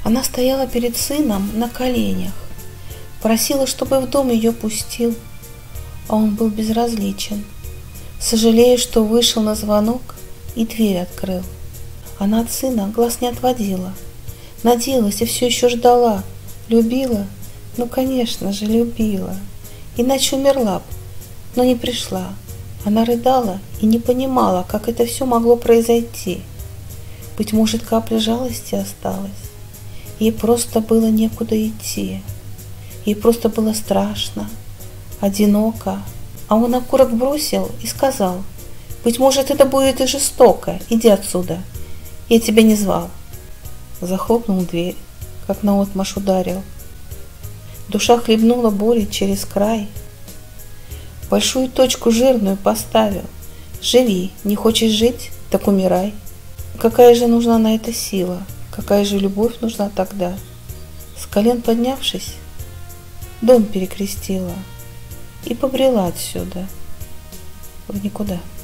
Она стояла перед сыном на коленях, просила, чтобы в дом ее пустил, а он был безразличен, сожалея, что вышел на звонок и дверь открыл. Она от сына глаз не отводила, надеялась и все еще ждала, любила, ну, конечно же, любила, иначе умерла б, но не пришла. Она рыдала и не понимала, как это все могло произойти. Быть может, капля жалости осталась. Ей просто было некуда идти. Ей просто было страшно, одиноко. А он окурок бросил и сказал: «Быть может, это будет и жестоко. Иди отсюда. Я тебя не звал». Захлопнул дверь, как наотмашь ударил. Душа хлебнула боли через край. Большую точку жирную поставил. Живи, не хочешь жить, так умирай. Какая же нужна на это сила? Какая же любовь нужна тогда? С колен поднявшись, дом перекрестила и побрела отсюда в никуда.